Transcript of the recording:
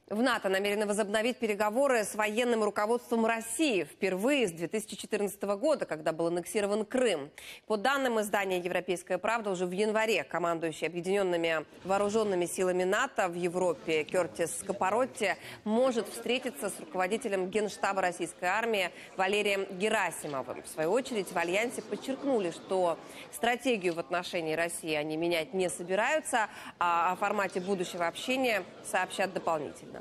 В НАТО намерены возобновить переговоры с военным руководством России впервые с 2014 года, когда был аннексирован Крым. По данным издания «Европейская правда», уже в январе командующий объединенными вооруженными силами НАТО в Европе Кертис Скопоротти может встретиться с руководителем Генштаба российской армии Валерием Герасимовым. В свою очередь в Альянсе подчеркнули, что стратегию в отношении России они менять не собираются, а о формате будущего общения сообщат дополнительно.